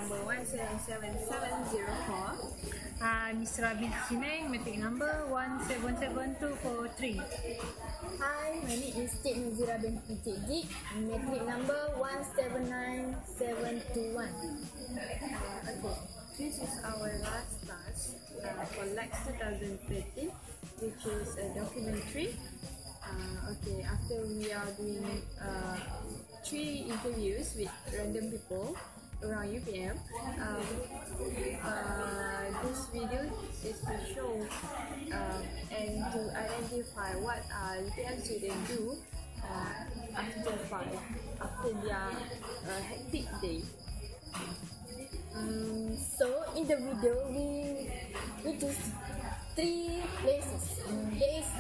number 177704. Mr. Rabin Sineng, metric number 177243. Hi, my name is Cik Nazira binti Cik Jik, metric number 179721. Okay, this is our last task for Lex 2013, which is a documentary. Okay, after we are doing 3 interviews with random people around UPM, this video is to show and to identify what UPM students do after their hectic day. So in the video we choose 3 places. There is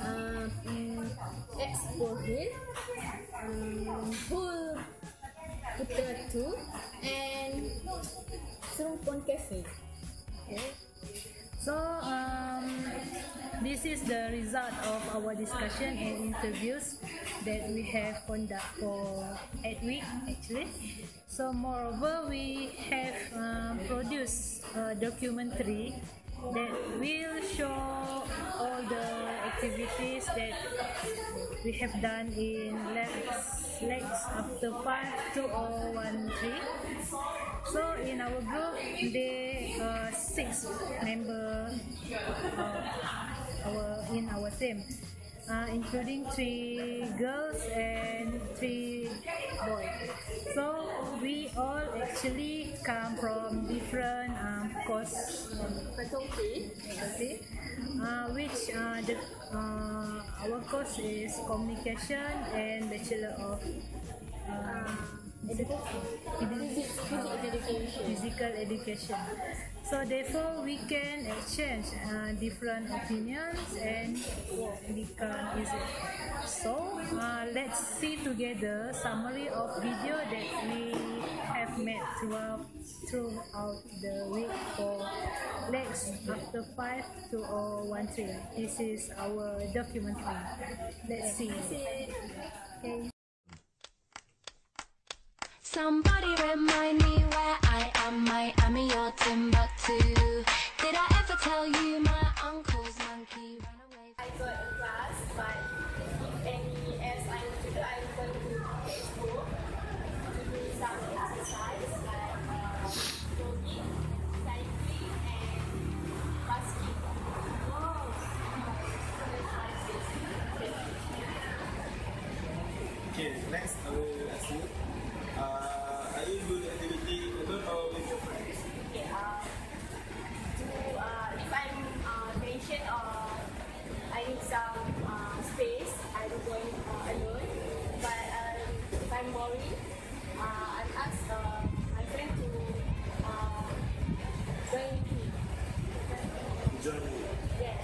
Expo Hill, Pool Putra 2 and Serumpun Cafe. Okay. So this is the result of our discussion and interviews that we have conducted for 8 weeks actually. So moreover, we have produced a documentary that will show all the activities that we have done in Lex after 5-2013. So in our group, there are 6 members in our team, including 3 girls and 3 boys. So we all actually come from different Faculty. Which our course is communication and Bachelor of Physical Education. So therefore we can exchange different opinions and become easy. So let's see together summary of video that we have made throughout the week for Lex after 5-2013. This is our documentary. Let's see. Okay. Somebody remind me where I am, Miami or Timbuktu. Did I ever tell you my uncle's monkey ran away? I got a class, but if any else I want to do, I'm going to Expo to do some exercise like jogging, cycling and basketball. Okay, next I will ask you. Are you doing activity alone or with your friends? Okay, if I'm patient or I need some space, I'm going alone. But if I'm worried, I ask my friend to join me. Join me. Yes.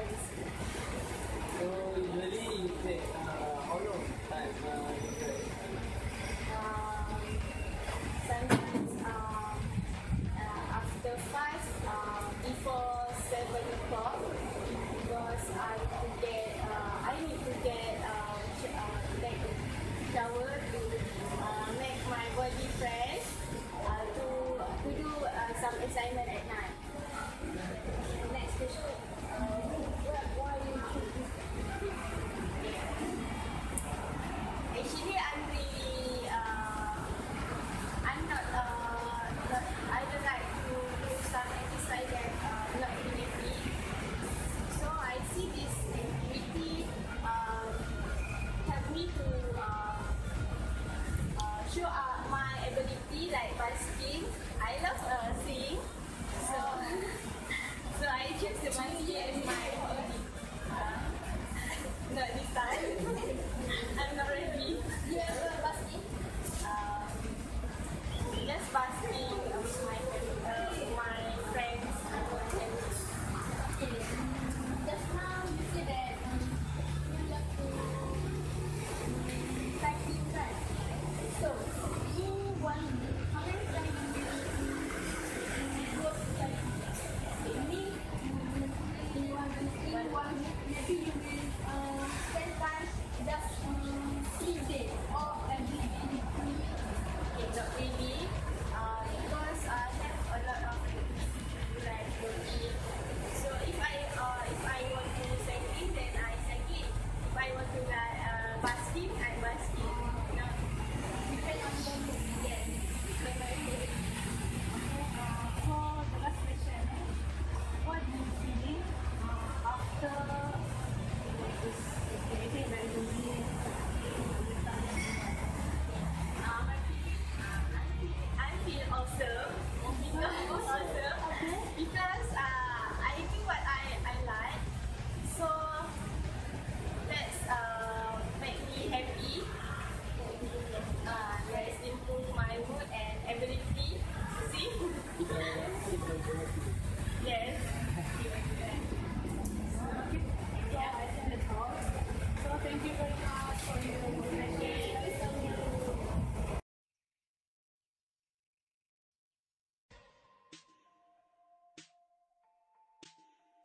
So usually you take how long time?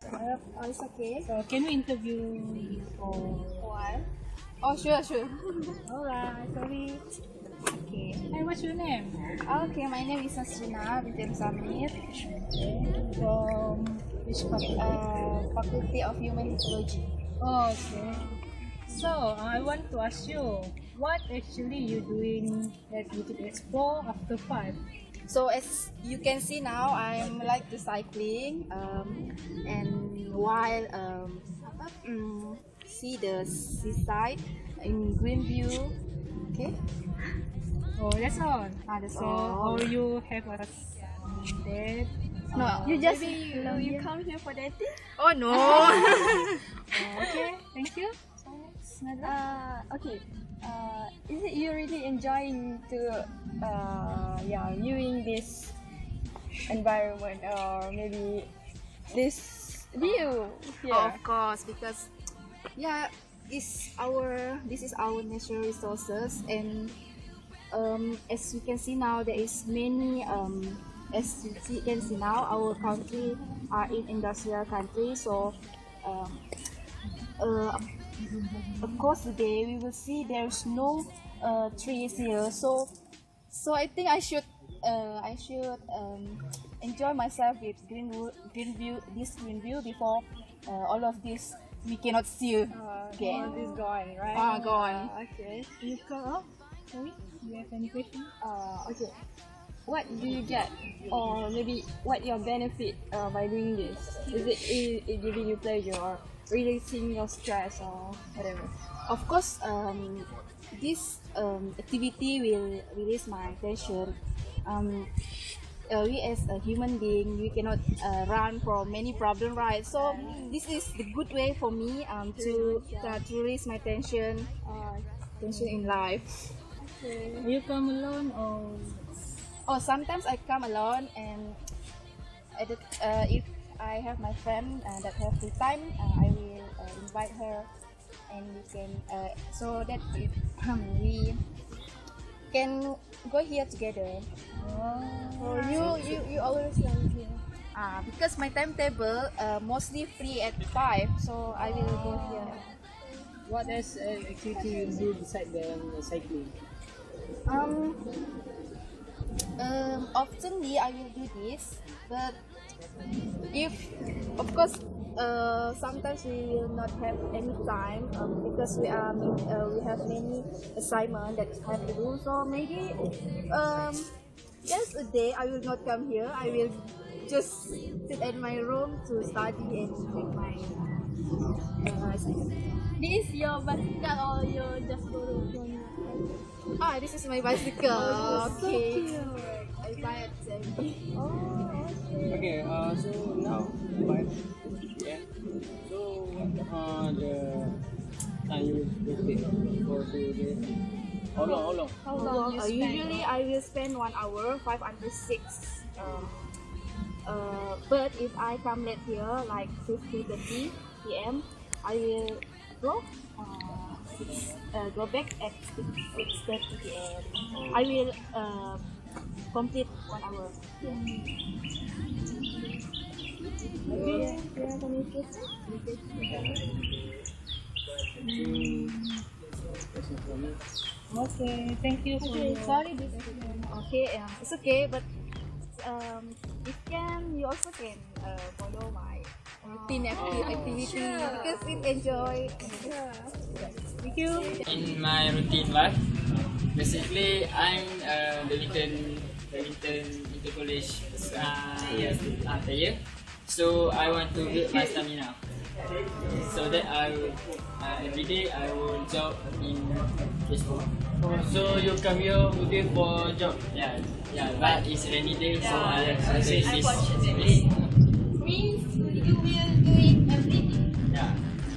Oh, it's okay. So can we interview you for Why? Oh, sure. Alright, sorry. Okay. Hi, what's your name? Okay, my name is Nasrina Binti Samir From which faculty? Faculty of Human Ecology. Oh, okay. So I want to ask you, what actually you doing at YouTube Expo after 5? So as you can see now, I'm like to cycling, and while see the seaside in Greenview. Okay. Oh, that's all. That's So, all. or you have a date? No, You just you come here for dating? Oh no. Okay, thank you. Okay. Is it you really enjoying to viewing this environment or maybe this view here? Of course, because this is our natural resources, and as you can see now, there is many as you can see now, our country are in industrial country, so of course today we will see there's no trees here, so I think I should enjoy myself with Greenview before all of this we cannot see again. All this gone, right? Gone. Okay. You go. Sorry, do you have any question? Okay. What do you get, or maybe what your benefit by doing this? Is it giving you pleasure or releasing your stress or whatever? Of course, this activity will release my tension. We as a human being, we cannot run from many problems, right? So this is the good way for me to release my tension in life. You come alone or Sometimes I come alone, and if I have my friend that have free time, I will invite her, and we can so that we can go here together. You always come here. Because my timetable mostly free at 5, so I will go here. What else activity you do besides the cycling? Oftenly I will do this, but if of course sometimes we will not have any time because we have many assignments that have to do. So maybe just a day I will not come here. I will just sit in my room to study and make my assignment. This is your bicycle or you just go to This is my bicycle. Okay. So cute. I buy it. Okay, so now, but yeah. So what the time you will take for the how long? How long you spend? Usually I will spend 1 hour, 5 until 6. But if I come late here, like 6:30 p.m., I will go back at 6:30 p.m. I will complete 1 hour. okay, thank you for your Okay, it's okay, but you also can follow my routine activity because it enjoy. thank you. In my routine life, basically I'm the Wellington Intercollege player. So I want to build my stamina. So that I will, every day I will jog in Facebook. So you come here today for job? Yeah, but it's rainy day, so I say this. Means you will do it every day. Yeah.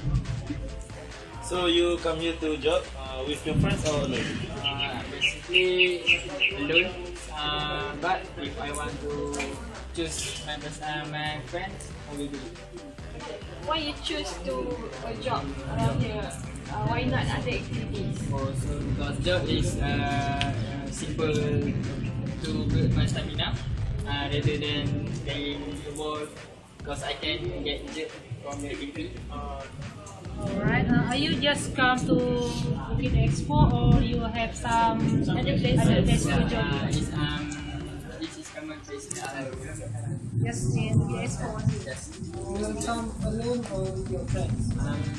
So you come here to jog with your friends or alone? Basically alone. But if I want to choose my friends, I will do it. Why you choose to jog around here? Why not other activities? So because jog is simple to build my stamina rather than playing the ball. because I can get injured from the degree. Alright. Are you just come to Bukit Expo or you have some other place to join? This is common place. Just in Bukit Expo. Yes. You come alone or with your friends?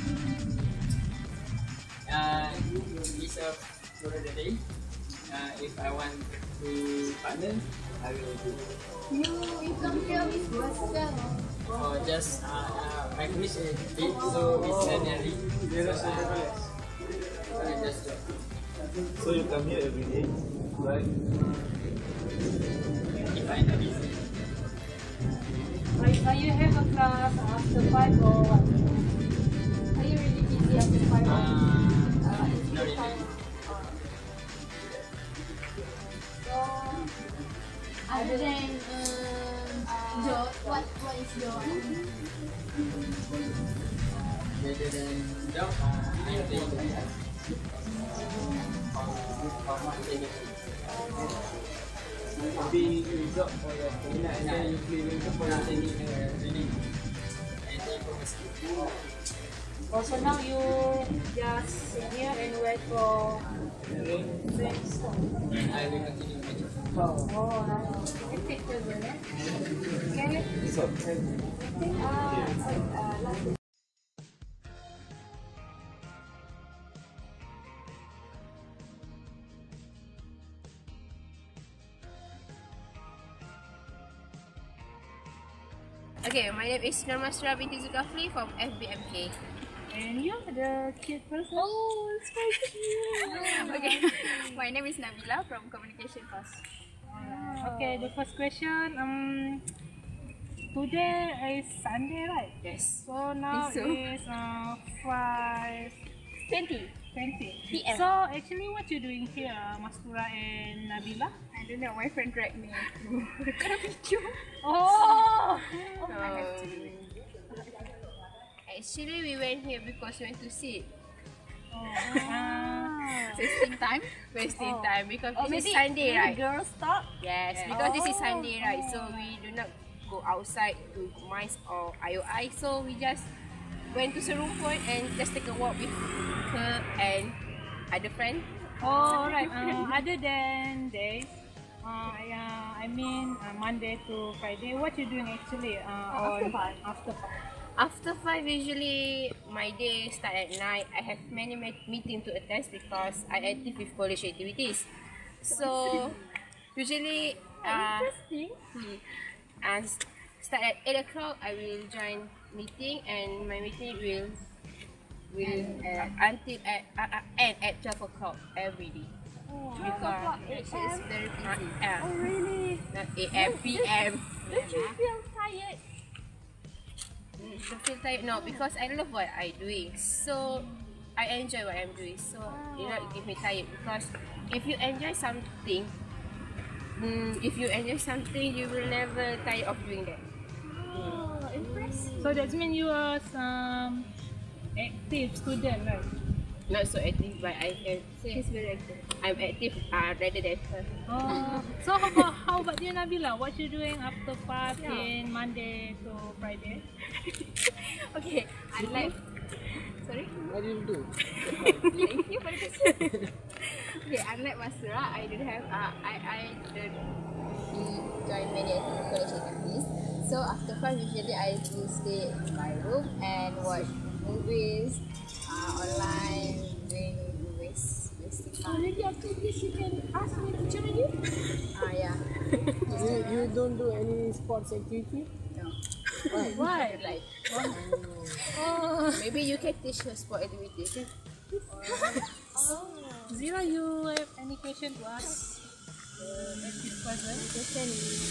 It's a for the day. If I want to partner, I will do. You come here with yourself. Or just my English is big, so it's nearly. So I just do. So you come here every day, right? If I'm not busy. Are you have a class after 5 or what? Are you really busy after 5 hours? Not really. So, other than job, what is your Rather than job, I think Maybe you job for your minat and then you play winter for your training. Also now you just sit here and wait for friends. I will continue my job. Oh, nice. You take your girl, eh? Okay. So, Okay, my name is Norma Surah binti Zulkafli from FBMK. And you the cute person. Oh, it's so cute. Okay, my name is Nabila from Communication Course. Okay, the first question. Today is Sunday, right? Yes. So now So. is 5:20 20 PM. So actually, what you doing here, Mastura and Nabila? I don't know, my friend dragged me to record a video. Oh. Actually, we went here because we went to sit. Ah. Wasting time? Wasting time because this is Sunday, right? girls talk? Yes, because this is Sunday, right? So we do not go outside to MICE or IOI. So we just went to Serung Point and just take a walk with her and other friend. Oh, right. Other than days, I mean Monday to Friday, what you doing actually? After 5. After 5, usually my day start at night. I have many meetings to attend because I active with college activities. So usually, and start at 8 o'clock. I will join meeting, and my meeting will until end at 12 o'clock every day. Because it's very busy. Oh, really? Not AM, PM. Don't you feel tired? Don't feel tired? No, because I love what I'm doing. So I enjoy what I'm doing. So it not give me tired because if you enjoy something, you will never tire of doing that. Oh, impressive. So that means you are some active student, right? Not so active, but I can say She's very active. I'm active rather than her. So how about you, Nabila? What you doing after 5 in Monday to Friday? Okay, unlike sorry. What do you do? Thank you for the question. Okay, unlike Masura, I don't have I don't join many college activities. So after 5, usually I will stay in my room and watch movies online, doing wasting time. Already after this, you can ask me to join you? Yeah. You don't do any sports activity? No. Why? Like, maybe you can teach her sport activity. Zira, you have any question to ask? Active person?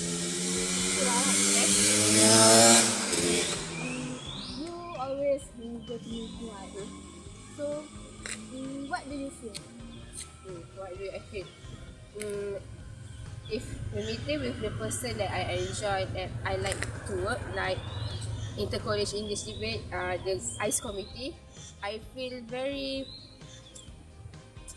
You always go to meeting others. So, what do you feel? What do I feel? If the meeting with the person that I enjoy, that I like to work, like Inter-College English Debate, the ICE committee, I feel very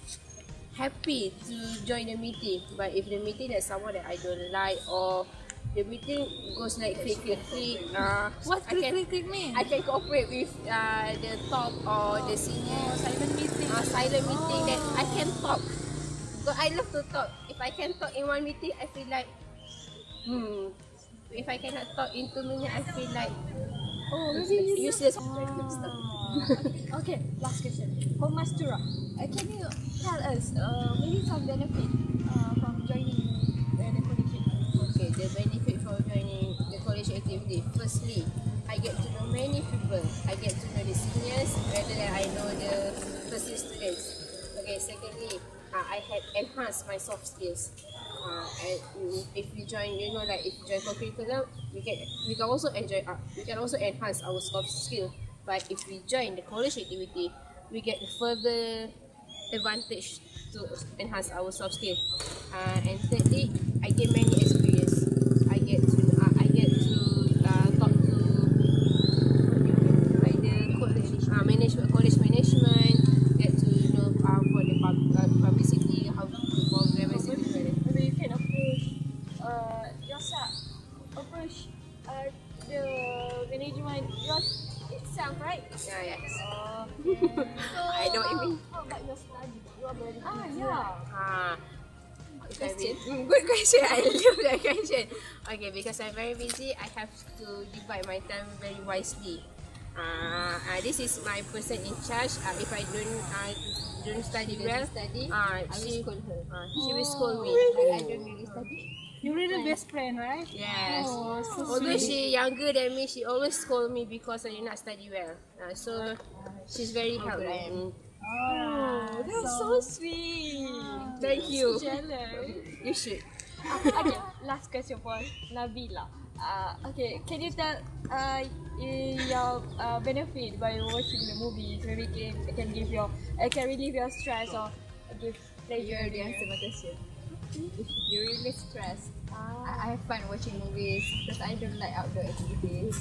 happy to join the meeting. But if the meeting is someone that I don't like or the meeting goes like click. What click mean? I can cooperate with the top or the senior. Silent meeting. Silent meeting that I can talk. Because I love to talk. If I can talk in one meeting, I feel like if I cannot talk in 2 minutes, I feel like useless. Okay, last question. For Mastura, can you tell us maybe some benefit from joining the college activity? Okay, the benefit for joining the college activity. Firstly, I get to know many people. I get to know the seniors rather than I know the first year students. Okay, secondly, I had enhanced my soft skills. And if we join, like if you join co-curriculum, we can also enhance our soft skill. But if we join the college activity, we get further advantage to enhance our soft skill. And thirdly, I get many experience. I get to talk to like the college management. Get to know for the publicity, how to do program, etc. Maybe you can approach yourself, approach the management itself, right? Yes. So I know what you mean. How about your study? You are very busy. Good question. I love that question. Okay, because I'm very busy, I have to divide my time very wisely. This is my person in charge. If I don't study well, I will scold her. She will scold me. I don't really study. You're really best friend, right? Yes. Oh, so Although sweet. she younger than me, she always scold me because I did not study well. So she's very helpful. Oh, that's so sweet. Thank you. So jealous. You should. Okay, last question for Nabila. Okay, can you tell your benefit by watching the movies? Maybe it can relieve your stress or give pleasure. You answer my question. If you're really stressed, I have fun watching movies because I don't like outdoor activities.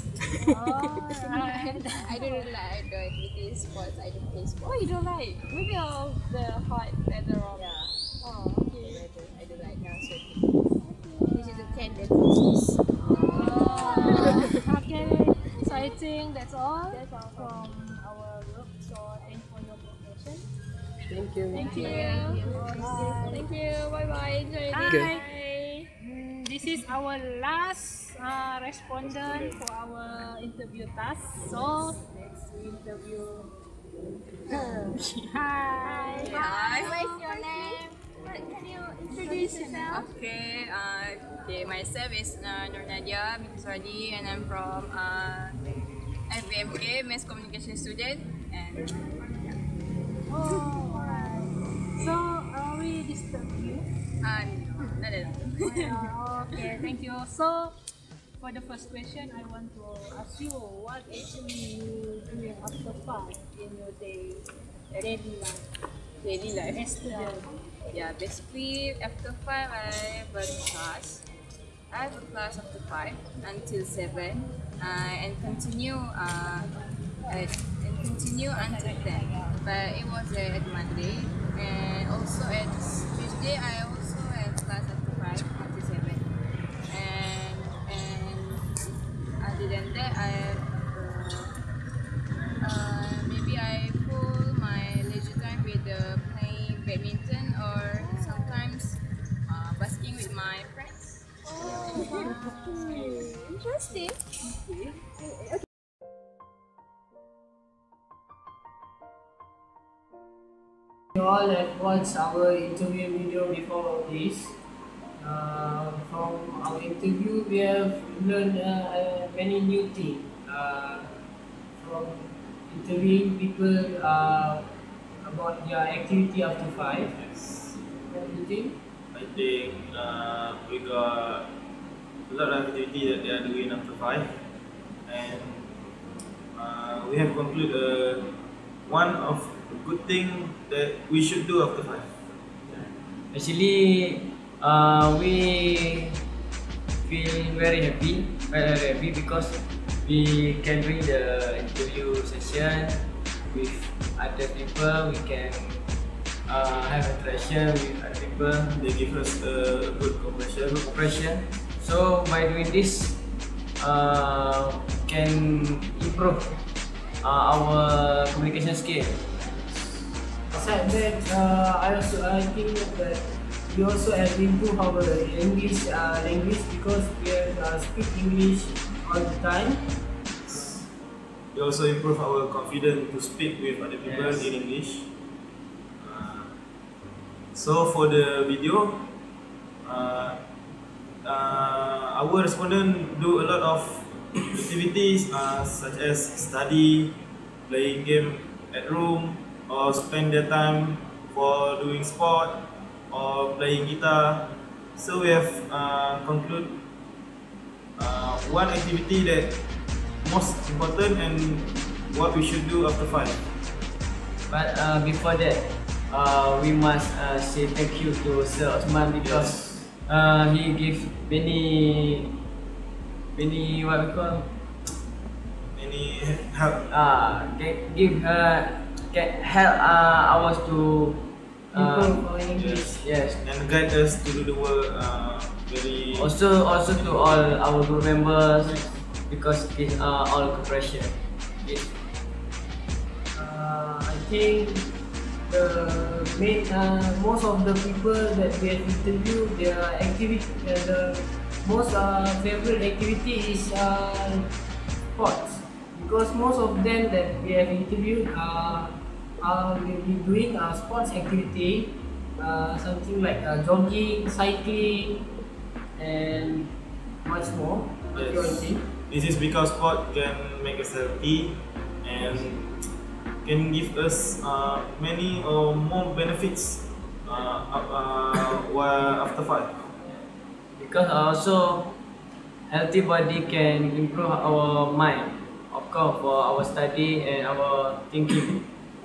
I don't really like outdoor activities, sports. I don't play sports. Oh, you don't like? Maybe of the hot weather. Yeah. Oh, okay. I don't like now. This is a 10 that goes. Okay, so I think that's all from our group. So thank you for your cooperation. Thank you. Thank you. Thank you. Bye bye. Enjoy it. Bye. This is our last respondent for our interview task. So let's interview her. Hi. What's your name? Can you introduce yourself? Okay, myself is Nur Nadia bin Swadi and I'm from FBMK, Mass Communication student. And Oh, alright. So we disturb you? no. Okay, thank you. So for the first question, I want to ask you what actually you doing after 5 in your daily life? Daily life. As student. Yeah, basically after 5 I have a class. I have a class after 5 until 7 and continue until 10. But it was at Monday and also at Tuesday I also have class after 5 until 7. And other than that I have maybe I fill my leisure time with playing badminton or sometimes basking with my friends. Interesting. You all have watched our interview video before this. From our interview, we have learned many new things from interviewing people about their activity after 5. What do you think? I think we got a lot of activity that they are doing after 5, and we have concluded one of the good thing that we should do after 5. Actually, we feel very happy because we can bring the interview session with other people. We can have interaction with other people. They give us a good cooperation. So by doing this, can improve our communication skill. Aside that, I think that we also have improved our English language because we have speak English all the time. We also improve our confidence to speak with other people in English. So for the video, our respondent do a lot of activities such as study, playing game at room, or spend their time for doing sport or playing guitar. So we have conclude one activity that most important and what we should do after 5. But before that, we must say thank you to Sir Osman because he give many what we call any help. Can help us to Improve our English. yes, And guide us to do the work very. also to all our group members because it's all cooperation. Yes. I think the main most of the people that we have interviewed, their activity, the most favorite activity is sports, because most of them that we have interviewed will be doing sports activity, something like jogging, cycling, and much more. What do you all think? This is because sport can make us healthy and can give us many or more benefits while after 5. Because also healthy body can improve our mind, of course, for our study and our thinking.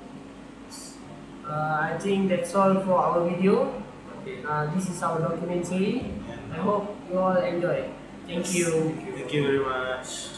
I think that's all for our video. This is our documentary. I hope you all enjoy. Thank you. Thank you very much.